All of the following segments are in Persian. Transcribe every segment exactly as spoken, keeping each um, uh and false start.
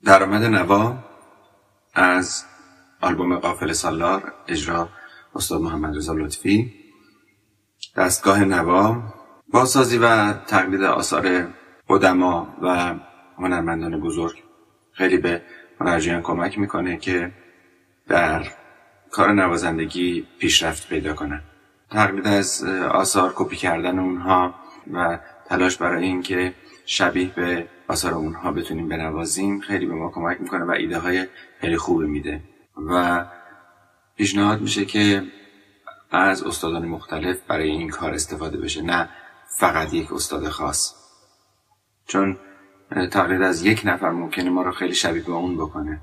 درآمد نوا از آلبوم قافله سالار اجرا استاد محمد رضا لطفی. دستگاه نوا بازسازی و تقلید آثار قدما و هنرمندان بزرگ خیلی به هنرجویان کمک میکنه که در کار نوازندگی پیشرفت پیدا کنن. تقلید از آثار، کپی کردن اونها و تلاش برای این که شبیه به آثار اونها بتونیم بنوازیم خیلی به ما کمک میکنه و ایده های خیلی خوبی میده و پیشنهاد میشه که از استادان مختلف برای این کار استفاده بشه، نه فقط یک استاد خاص، چون تقلید از یک نفر ممکنه ما رو خیلی شبیه به اون بکنه،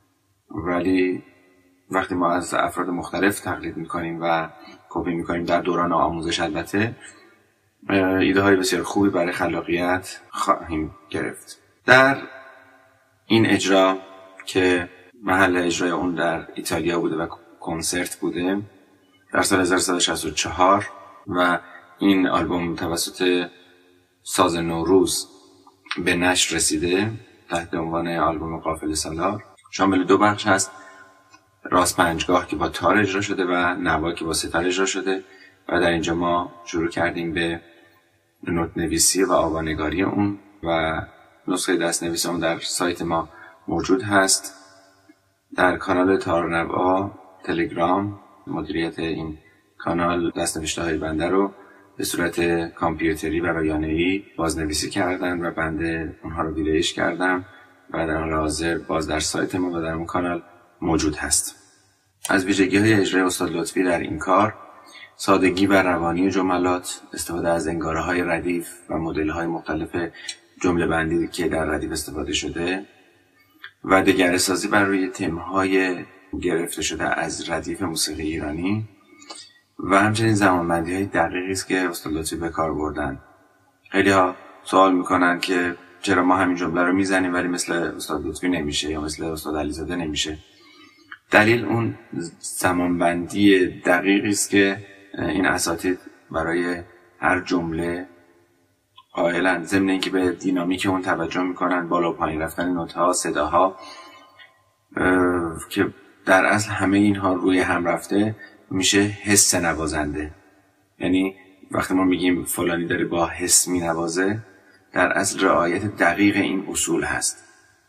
ولی وقتی ما از افراد مختلف تقلید میکنیم و کپی میکنیم در دوران آموزش البته ایده های بسیار خوبی برای خلاقیت خواهیم گرفت. در این اجرا که محل اجرای اون در ایتالیا بوده و کنسرت بوده در سال هزار و سیصد و شصت و چهار و این آلبوم توسط ساز نوروز به نشر رسیده تحت عنوان آلبوم قافله سالار. شامل دو بخش هست، راست پنجگاه که با تار اجرا شده و نوا که با ستار اجرا شده و در اینجا ما شروع کردیم به نوت نویسی و آوانگاری اون و نسخه دست نویس اون در سایت ما موجود هست. در کانال تار نوا تلگرام مدیریت این کانال دستنوشته های بنده رو به صورت کامپیوتری و رایانه‌ای بازنویسی کردن و بنده اونها رو ویرایش کردم و در حال حاضر باز در سایت ما و در اون کانال موجود هست. از ویژگی های اجرای استاد لطفی در این کار سادگی و روانی جملات، استفاده از انگاره های ردیف و مدل های مختلف جمله بندی که در ردیف استفاده شده و دگره سازی بر روی تمهای گرفته شده از ردیف موسیقی ایرانی و همچنین زمانبندی های دقیقی است که استاد لطفی به کار بردن. خیلی ها سوال میکنن که چرا ما همین جمله رو میزنیم ولی مثل استاد لطفی نمیشه یا مثل استاد علیزاده نمیشه. دلیل اون زمانبندی دقیقی است که این اساتید برای هر جمله قائلن، ضمن اینکه به دینامیک اون توجه میکنن، بالا و پایین رفتن نوت‌ها، صداها که در اصل همه اینها روی هم رفته میشه حس نوازنده. یعنی وقتی ما میگیم فلانی داره با حس مینوازه در اصل رعایت دقیق این اصول هست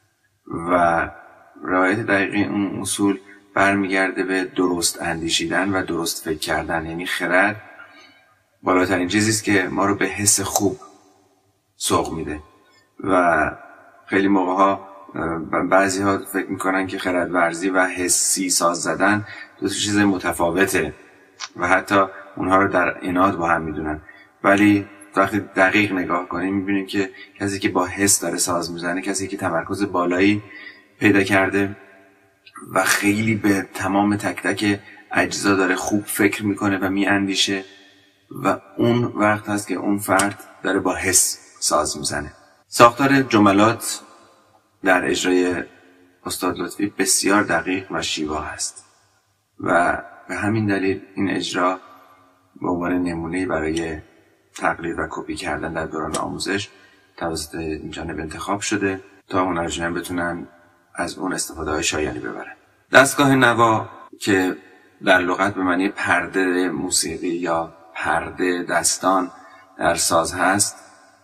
و رعایت دقیق این اصول برمیگرده به درست اندیشیدن و درست فکر کردن. یعنی خرد بالاترین چیزی است که ما رو به حس خوب سوق میده و خیلی موقع ها بعضی ها فکر میکنن که خرد ورزی و حسی ساز زدن دو چیز متفاوته و حتی اونها رو در عناد با هم میدونن، ولی وقتی دقیق نگاه کنیم میبینیم که کسی که با حس داره ساز میزنه کسی که تمرکز بالایی پیدا کرده و خیلی به تمام تک تک اجزا داره خوب فکر میکنه و میاندیشه و اون وقت هست که اون فرد داره با حس ساز میزنه. ساختار جملات در اجرای استاد لطفی بسیار دقیق و شیوا هست و به همین دلیل این اجرا به عنوان نمونه‌ای برای تقلید و کپی کردن در دوران آموزش توسط این جانب انتخاب شده تا هنرجویان بتونن از اون استفاده های شایانی ببرن. دستگاه نوا که در لغت به معنی پرده موسیقی یا پرده دستان در ساز هست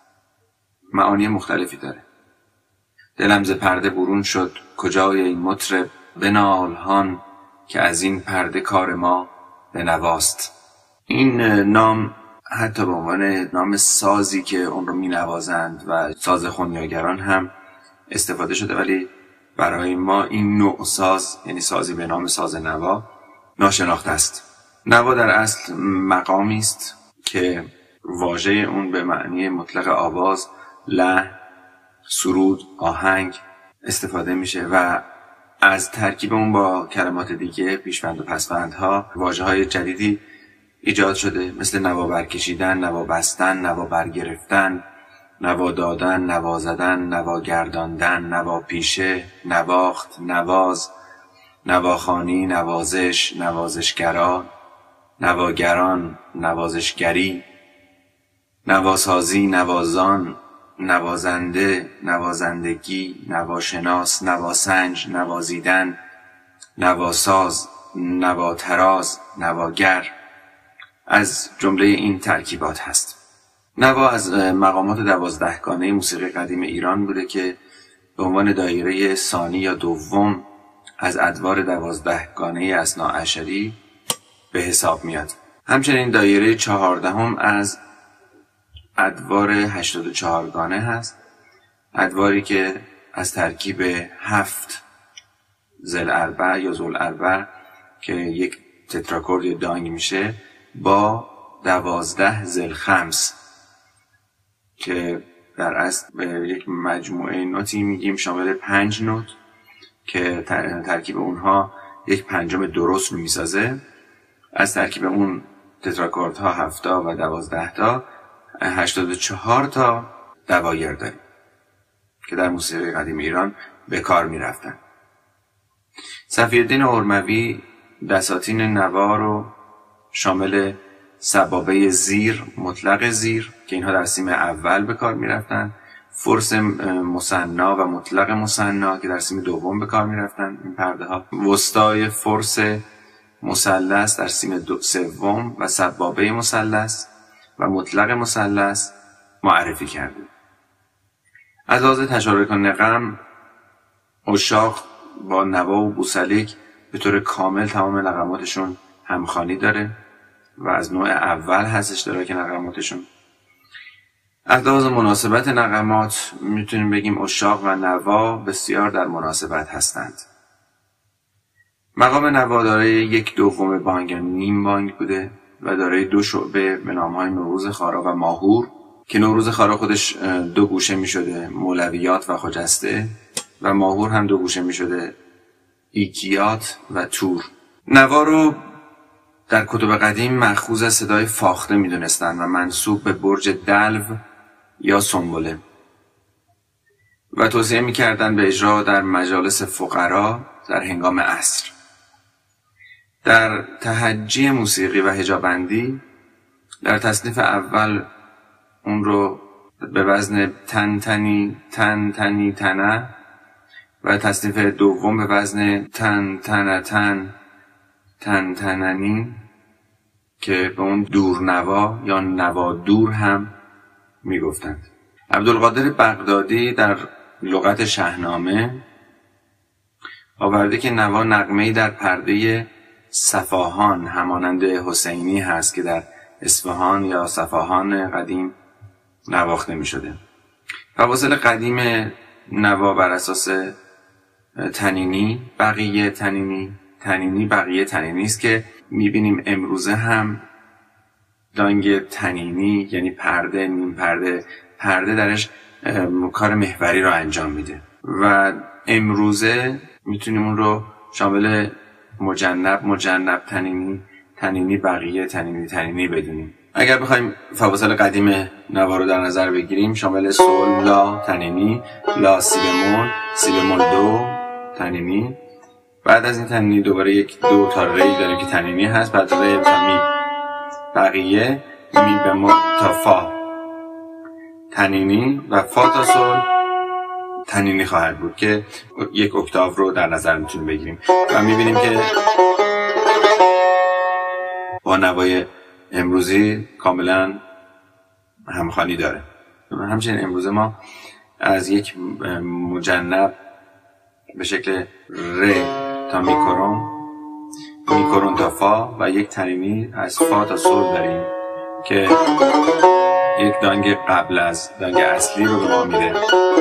معانی مختلفی داره. دلم ز پرده برون شد کجای این مطرب بنال هان که از این پرده کار ما به نواست. این نام حتی به عنوان نام سازی که اون رو می نوازند و ساز خنیاگران هم استفاده شده، ولی برای ما این نوع ساز یعنی سازی به نام ساز نوا ناشناخته است. نوا در اصل مقامی است که واژه اون به معنی مطلق آواز، لحن، سرود، آهنگ استفاده میشه و از ترکیب اون با کلمات دیگه پیشوند و پسوندها واژه‌های جدیدی ایجاد شده، مثل نوا برکشیدن، نوا بستن، نوا برگرفتن، نوا دادن، نوا زدن، نوا گرداندن، نوا پیشه، نواخت، نواز، نواخوانی، نوازش، نوازشگرا، نواگران، نوازشگری، نواسازی، نوازان، نوازنده، نوازندگی، نواشناس، نواسنج، نوازیدن، نواساز، نواتراز، نواگر از جمله این ترکیبات هست. نوا از مقامات دوازدهگانه موسیقی قدیم ایران بوده که به عنوان دایره ثانی یا دوم از ادوار دوازدهگانه اثناعشری به حساب میاد. همچنین دایره چهاردهم از ادوار هشتاد و چهار گانه هست، ادواری که از ترکیب هفت ذل اربع یا ذل اربع که یک تتراکورد یا دانگ میشه با دوازده ذل خمس که در اصل به یک مجموعه نوتی میگیم شامل پنج نوت که ترکیب اونها یک پنجم درست رو میسازه. از ترکیب اون تتراکوردها هفتا و دوازده تا هشتاد و چهار تا دوایر داریم که در موسیقی قدیم ایران به کار می رفتن. صفی‌الدین اورموی دساتین نوا رو شامل سبابه زیر، مطلق زیر که اینها در سیم اول به کار می رفتن، فرس مثنا و مطلق مثنا که در سیم دوم به کار می رفتن این پرده ها، وسطای فرس مثلث در سیم سوم و سبابه مثلث و مطلق مثلث معرفی کرده. از لحاظ تشارک و نغم عشاق با نوا و بوسلیک به طور کامل تمام نغماتشون همخوانی داره و از نوع اول هست اشتراک نغماتشون. از لحاظ مناسبت نغمات میتونیم بگیم عشاق و نوا بسیار در مناسبت هستند. مقام نوا دارای یک دوم بانگ یا نیم بانگ بوده و دارای دو شعبه به نام‌های نوروز خارا و ماهور که نوروز خارا خودش دو گوشه می‌شده مولویات و خجسته و ماهور هم دو گوشه می‌شده ایکیات و تور. نوا رو در کتب قدیم مأخوذ از صدای فاخته می‌دونستند و منسوب به برج دلو یا سنبله و توصیه می‌کردند به اجرا در مجالس فقرا در هنگام عصر. در تهجی موسیقی و هجابندی در تصنیف اول اون رو به وزن تن تنی تن تنی تنه و تصنیف دوم به وزن تن تن تن تن تننی که به اون دورنوا یا نوا دور هم میگفتند. عبدالقادر بغدادی در لغت شاهنامه آورده که نوا نغمه‌ای در پرده صفاهان همانند حسینی هست که در اصفهان یا صفاهان قدیم نواخته می شده. فواصل قدیم نوا بر اساس تنینی، بقیه تنینی، تنینی بقیه تنینی است که می بینیم امروزه هم دانگ تنینی یعنی پرده، نیم پرده، پرده درش کار محوری رو انجام میده و امروزه میتونیم اون رو شامل مجنب، مجنب تنینی، تنینی بقیه، تنینی تنینی بدونیم. اگر بخوایم فواصل قدیم نوا رو در نظر بگیریم شامل سول، لا تنینی، لا سی بمول، سی بمول دو تنینی. بعد از این تنینی دوباره یک دو تا ری داریم که تنینی هست، بعد ری تا می بقیه، می بمول تا فا تنینی و فا تا سول تنینی خواهد بود که یک اکتاو رو در نظر میتونیم بگیریم و میبینیم که با نوای امروزی کاملا همخوانی داره. همچنین امروزه ما از یک مجنب به شکل ر تا میکرون، میکرون تا فا و یک تنینی از فا تا سول داریم که یک دانگ قبل از دانگ اصلی رو به ما میده.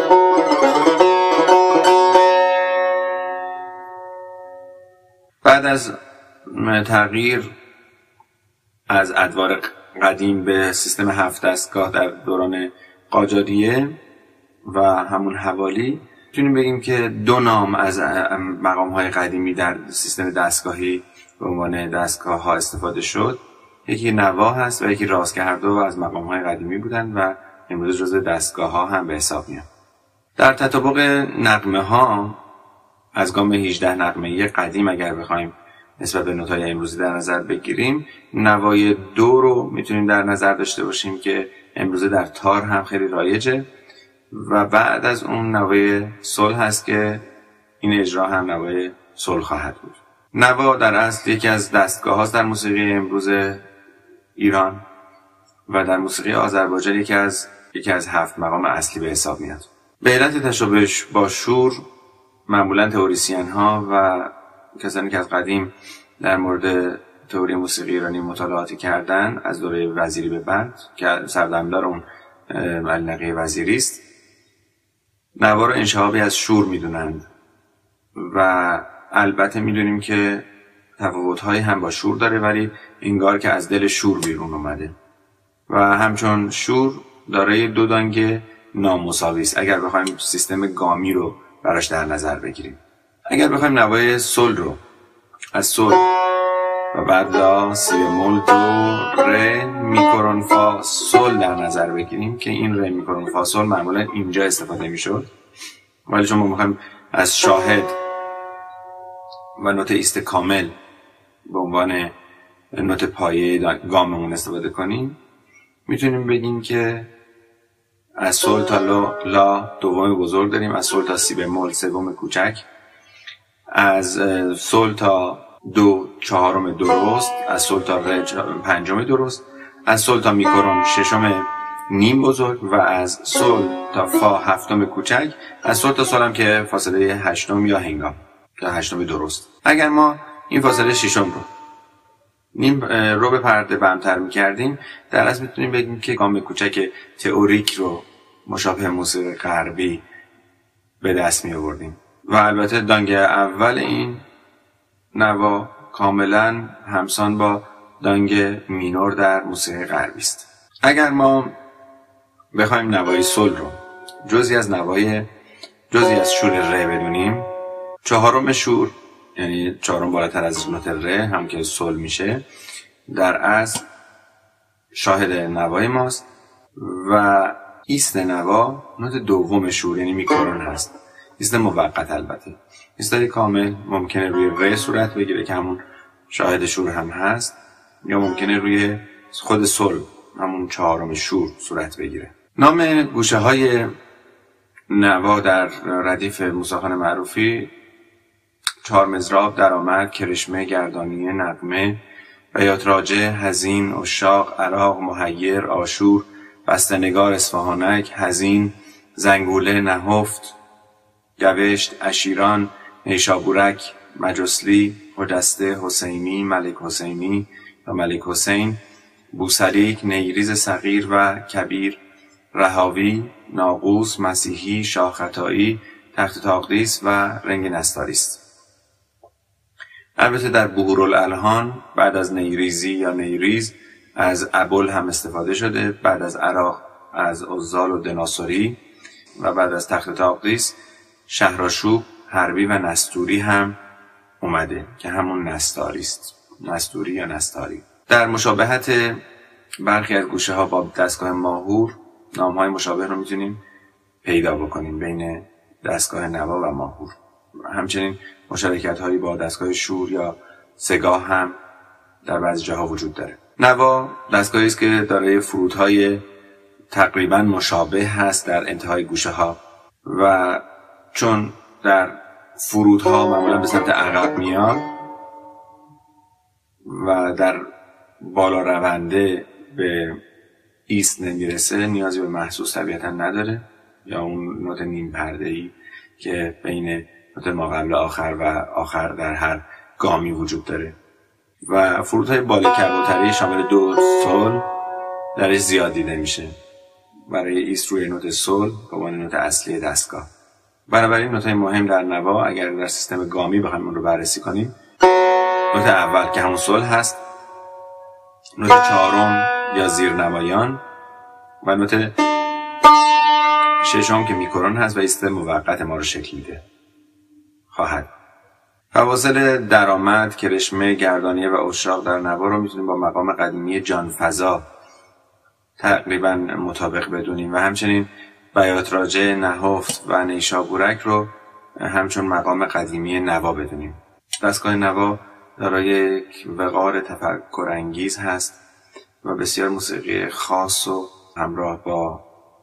بعد از تغییر از ادوار قدیم به سیستم هفت دستگاه در دوران قاجاریه و همون حوالی میتونیم بگیم که دو نام از مقام‌های قدیمی در سیستم دستگاهی به عنوان دستگاه ها استفاده شد. یکی نوا هست و یکی راست که هر دو از مقام‌های قدیمی بودن و امروز جزو دستگاه ها هم به حساب میان. در تطابق نغمه ها از گام هجده نغمه‌ای قدیم اگر بخوایم نسبت به نوت‌های امروزی در نظر بگیریم، نوای دو رو میتونیم در نظر داشته باشیم که امروزه در تار هم خیلی رایجه و بعد از اون نوای صلح هست که این اجرا هم نوای صلح خواهد بود. نوا در اصل یکی از دستگاه هاست در موسیقی امروز ایران و در موسیقی آذربایجان یکی از یکی از هفت مقام اصلی به حساب میاد. به علت تشابهش با شور معمولا تئوریسین ها و کسانی که از قدیم در مورد تئوری موسیقی ایرانی مطالعاتی کردن از دوره وزیری به بعد که سردمدار اون علی وزیری است، نوا رو انشعابی از شور میدونند و البته میدونیم که تفاوت‌هایی هم با شور داره، ولی انگار که از دل شور بیرون اومده و همچون شور دارای دو دانگ نامساوی است اگر بخوایم سیستم گامی رو براش در نظر بگیریم. اگر بخوایم نوای صلح رو از صلح و بعد لا سی بمول دو ره میکرون فا صلح در نظر بگیریم که این ره میکرون فا صلح معمولا اینجا استفاده میشد، ولی چون ما میخوایم از شاهد و نوت ایست کامل به عنوان نوت پایه گاممون استفاده کنیم، میتونیم بگیم که از صلح تا لا, لا دوم بزرگ داریم، از صلح تا سی بمول سوم کوچک، از صلح تا دو چهارم درست، از صلح تا ره پنجم درست، از صلح تا میکرون ششم نیم بزرگ و از صلح تا فا هفتم کوچک، از صلح تا صلح هم که فاصله هشتم یا هنگام یا هشتم درست. اگر ما این فاصله ششم رو نیم رو به پرده بمتر میکردیم، در اصل میتونیم بگیم که گام کوچک تئوریک رو مشابه موسیقی غربی به دست می آوردیم و البته دانگ اول این نوا کاملا همسان با دانگ مینور در موسیقی غربی است. اگر ما بخوایم نوای صلح رو جزئی از نوای جزئی از شور ره بدونیم، چهارم شور یعنی چهارم بالاتر از نوت ره هم که صلح میشه در اصل شاهد نوای ماست و ایست نوا نوت دوم شور یعنی میکرون هست. ایست موقت البته. ایستای کامل ممکنه روی ره صورت بگیره که همون شاهد شور هم هست، یا ممکنه روی خود صلح همون چهارم شور صورت بگیره. نام گوشه های نوا در ردیف موسیقان معروفی چهار مضراب، درآمد، کرشمه، گردانیه، نغمه، بیات راجع، حزین، عشاق، عراق، محیر، عاشور، بسته‌نگار، اصفهانک، حزین، زنگوله، نهفت، گوشت، اشیران، نیشابورک، مجسلی، خجسته، حسینی، ملک حسینی و ملک حسین، بوسریک، نیریز صغیر و کبیر، رهاوی، ناقوس، مسیحی، شاهخطایی، تخت تاقدیس و رنگ نستاری است. البته در بحورالالحان بعد از نیریزی یا نیریز از ابل هم استفاده شده، بعد از عراق از عزال و دناسوری و بعد از تخت تاقدیس شهرآشوب، حربی و نستوری هم اومده که همون نستاری است. نستوری یا نستاری. در مشابهت برخی از گوشه ها با دستگاه ماهور نام های مشابه رو میتونیم پیدا بکنیم بین دستگاه نوا و ماهور. همچنین مشارکت هایی با دستگاه شور یا سگاه هم در بعضی جاها وجود داره. نوا دستگاهی است که دارای فرودهای تقریبا مشابه هست در انتهای گوشه ها و چون در فرودها معمولا به سمت عقب میاد و در بالا رونده به ایست نمیرسه، نیازی به محسوس طبیعتا نداره، یا اون نوت نیم پرده‌ای که بین نوت ما قبل آخر و آخر در هر گامی وجود داره و فرودهای بالا کبوتری شامل دو صلح درش زیاد دیده میشه برای ایست روی نوت صلح به عنوان نوت اصلی دستگاه. بنابراین نوت‌های مهم در نوا اگر در سیستم گامی بخوایم اون رو بررسی کنیم، نوت اول که همون صلح هست، نوت چهارم یا زیرنوایان و نوت ششم که میکرون هست و ایست موقت ما رو شکل میده خواهد. فواصل درآمد، کرشمه، گردانیه و عشاق در نوا رو میتونیم با مقام قدیمی جانفزا تقریبا مطابق بدونیم و همچنین بیات راجع، نهفت و نیشابورک رو همچون مقام قدیمی نوا بدونیم. دستگاه نوا دارای یک وقار تفکر انگیز هست و بسیار موسیقی خاص و همراه با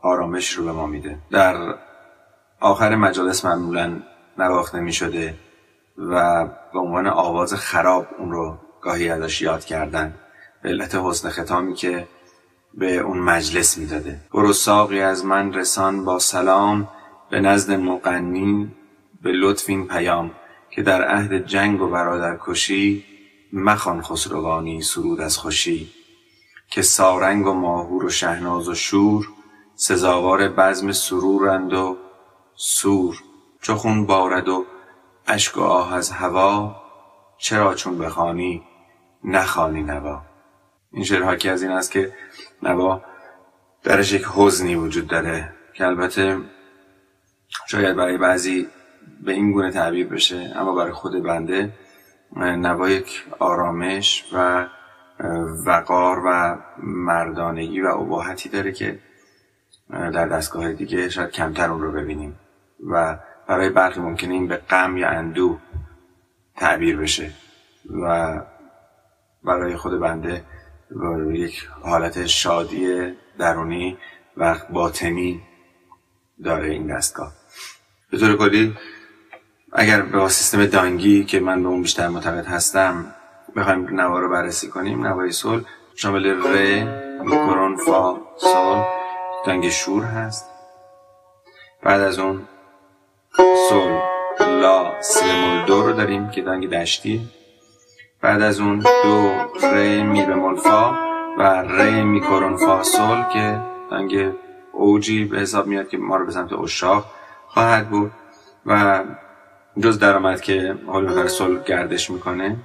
آرامش رو به ما میده. در آخر مجالس معمولا نواخته می شده و به عنوان آواز خراب اون رو گاهی ازش یاد کردن به علت حسن ختامی که به اون مجلس میداده. برو ساقی از من رسان با سلام، به نزد مغنی به لطف این پیام، که در عهد جنگ و برادر کشی، مخوان خسروانی سرود از خوشی. که سارنگ و ماهور و شهناز و شور، سزاوار بزم سرورند و سور. چو خون بارد و اشک و آه از هوا، چرا چون بخوانی نخوانی نوا. این شعر حاکی از این است که نوا درش یک حزنی وجود داره که البته شاید برای بعضی به این گونه تعبیر بشه، اما برای خود بنده نوا یک آرامش و وقار و مردانگی و اباحتی داره که در دستگاه دیگه شاید کمتر اون رو ببینیم و برای برخی ممکنه این به غم یا اندوه تعبیر بشه و برای خود بنده یک حالت شادی درونی و باطنی داره این دستگاه. به طور کلی اگر با سیستم دانگی که من به اون بیشتر معتقد هستم بخوایم نوا رو بررسی کنیم، نوای سول شامل ر، میکرون، فا، سول، دانگ شور هست. بعد از اون سول، لا، سی بمول دو رو داریم که دانگ دشتی. بعد از اون دو، ر، می بمول فا و ر، میکرون، فا، سول که دانگ اوجی به حساب میاد که ما رو به سمت اشاق خواهد بود و جز درآمد که حال بخیر سول گردش میکنه.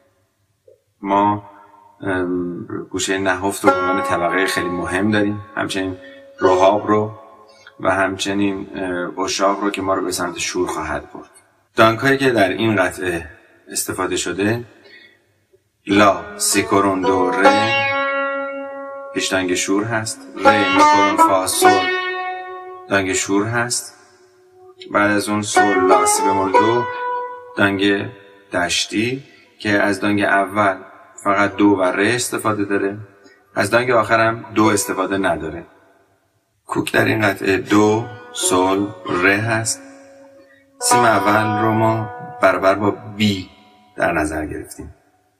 ما گوشه نهفت رو به عنوان طبقه خیلی مهم داریم، همچنین رهاب رو و همچنین اشاق رو که ما رو به سمت شور خواهد برد. دانگ هایی که در این قطعه استفاده شده: لا، سی کرون دو، ر پیش دانگ شور هست، ر، میکرون، فا، سول دانگ شور هست. بعد از اون سول، لا، سی بمول دو دانگ دشتی که از دانگ اول فقط دو و ره استفاده داره، از دانگ آخرم دو استفاده نداره. کوک در این قطعه دو، سول، ره هست. سیم اول رو ما برابر با بی در نظر گرفتیم.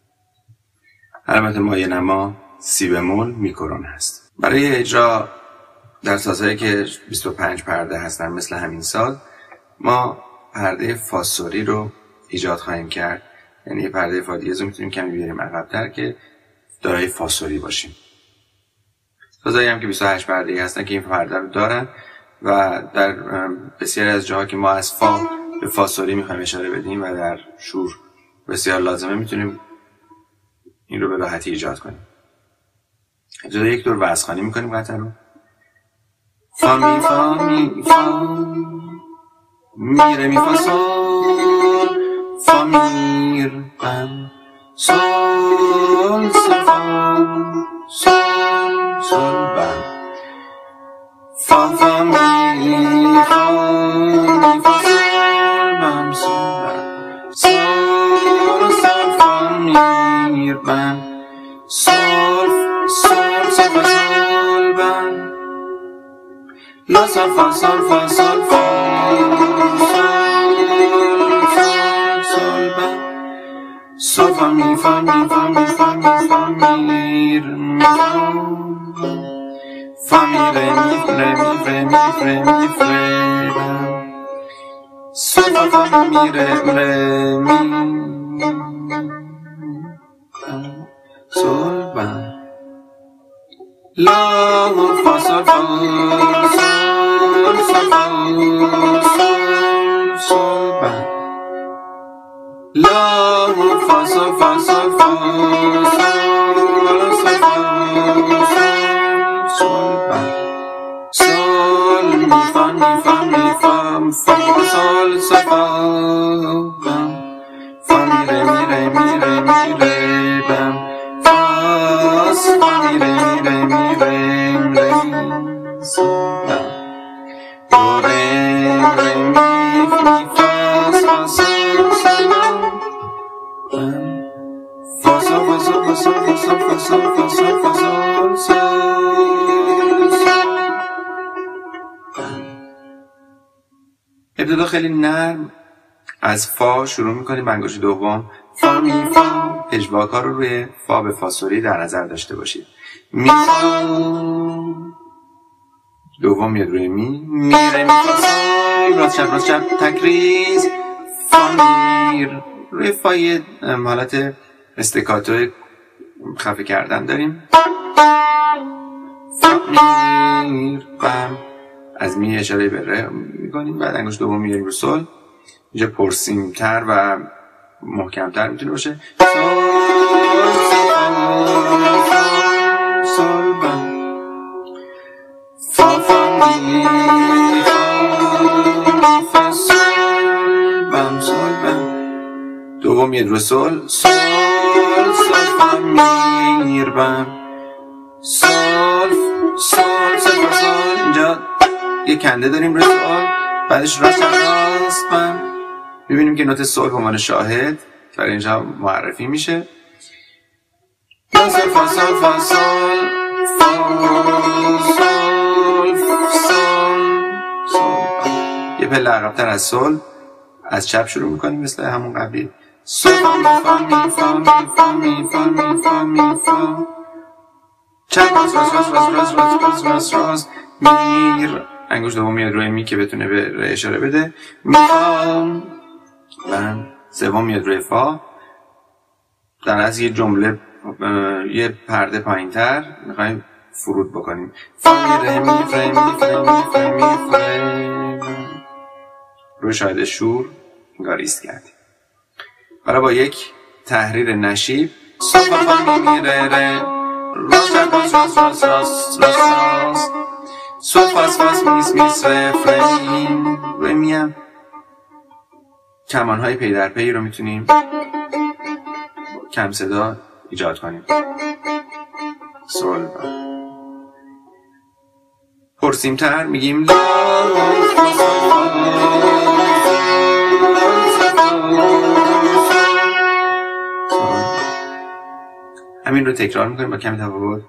علامت مایه نما سی بمول میکرون هست. برای اجرا در سازهایی که بیست و پنج پرده هستن مثل همین ساز، ما پرده فاسوری رو ایجاد خواهیم کرد، یعنی پرده فا دیز رو میتونیم کمی بیاریم عقب‌تر که دارای فاسوری باشیم. سازهایی هم که بیست و هشت پرده هستن که این پرده رو دارن و در بسیاری از جاها که ما از فا به فاسوری میخوایم اشاره بدیم و در شور بسیار لازمه میتونیم این رو به راحتی ایجاد کنیم. اجازه یک دور وزخوانی میکنیم قطعه رو. فا می فا می فا میره می فا سول فا میر بم سول سفا سول سول بم فا فا می فا می فا سول بم سول بم سول سفا میر بم سول سول سفا سول بم لا سول فا سول فا سول فا سول فا می فا می فا می فا می فا میر می فا می ره می ره می ره می ره می ره سول فا فا می ره ره می سول بم لا فا سول فا سول فا سول سول بم لا فا سول فا سول فا سول فا سول بم سول می فا می فا می فا فا سول سول فا بم فا می ره می ره می ره می ره بم فا فا می ره می ره می ره ره سول بم دو ره ره می می فا فا سول سول بم فا سول فا سول فا سول فا سول فا سول فا سول فا سول سول ابتدا خیلی نرم از فا شروع میکنیم به انگشت دوم. فا می فا، پژواک‌ها رو روی فا به فاصله در نظر داشته باشید. می فا، دوم میاد روی می، می ره می فا سول، راست چپ راست چپ تکریز، فا میر. روی فای حالت استکاتو خفه کردن داریم. فا میر بم، از می اشاره به ره میکنیم، بعد انگشت دوم میاریم رو سول. اینجا پرسیمتر و محکمتر میتونه باشه. سول سول بم، فا فا می فا سول بم سول بم. دوم میاد رو سول، سول سول فا میر بم، سول سول سول فا سول. اینجا یه کنده داریم روی سول، بعدش راست راست بم. ببینیم که نوت سول به عنوان شاهد برای اینجا معرفی میشه. سول فا سول فا سول فا سول سول سول. یه پله عقب‌تر از سول از چپ شروع میکنیم مثل همون قبلی. سول فا می فا می فا می فا می فا می فا می فا. چپ راست راست راست راست راست راست راست راست راست میر. انگشت دوم میاد روی می که بتونه به ره اشاره بده. می فا. من سوم میاد روی فا. در از یه جمله یه پرده پایین تر میخوایم فرود بکنیم. فا می ره می فره می فره می فره می فره. روی شاهد شور انگار ایست کردیم. برای با یک تحریر نشیب سول فا فا می می ره ره راست راست راست راست راست راست سول فاس فاس میس میس ره فره می. روی میم کمانهای پی در پی رو میتونیم کم صدا ایجاد کنیم. سول پرسیمتر میگیم لا فا سول فا. همین رو تکرار میکنیم با کمی تفاوت.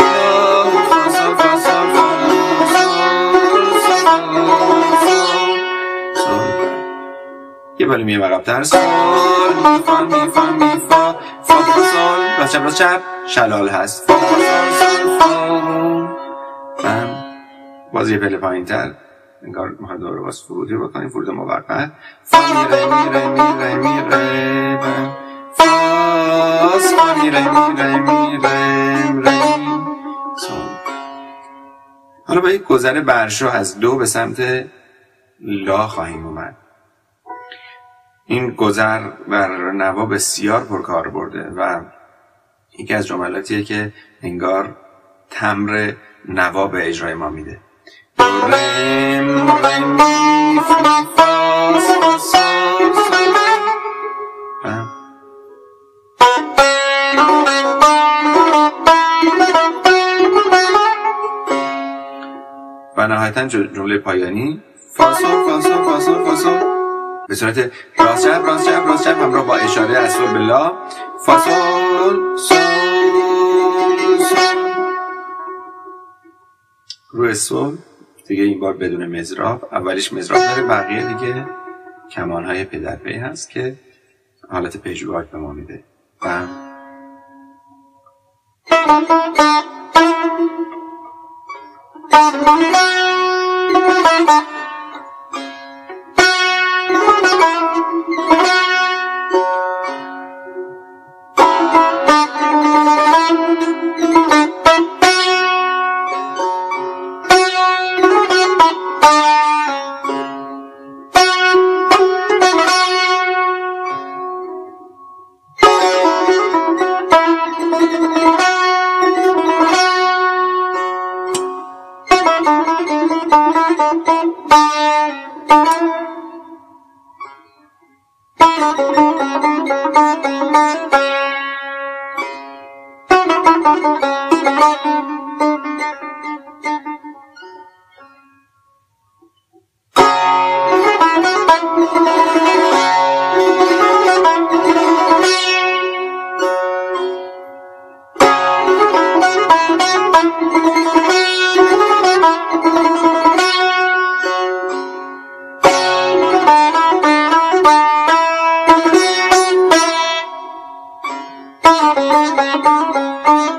یه بالا میه عقب‌تر. سول می فا می فا می فا فا فا سول. راست چپ راست چپ شلال هست. فا فا سول فا. بم. باز یه پله پایین‌تر انگار میخواد دوباره باز فرودی بکنیم، فرود موقت. فا می ره می ره می ره می ره بم. فاس فا می ره می ره می ره ره سول. حالا با یک گذر برشو از دو به سمت لا خواهیم اومد. این گذر بر نوا بسیار پرکار برده و یکی از جملاتیه که انگار تمر نوا به اجرای ما میده. رم رم می فا فا سول سول. و نهایتا جمله پایانی فا سول فا سول فا سول فا سول به صورت راست چپ راست چپ راست چپ همراه با اشاره از سول به لا. فا سول سول سول. روی سول دیگه این بار بدون مضراب، اولیش مضراب داره، بقیه دیگه کمانهای پی در پی هست که حالت پژواک به ما میده. و Thank you.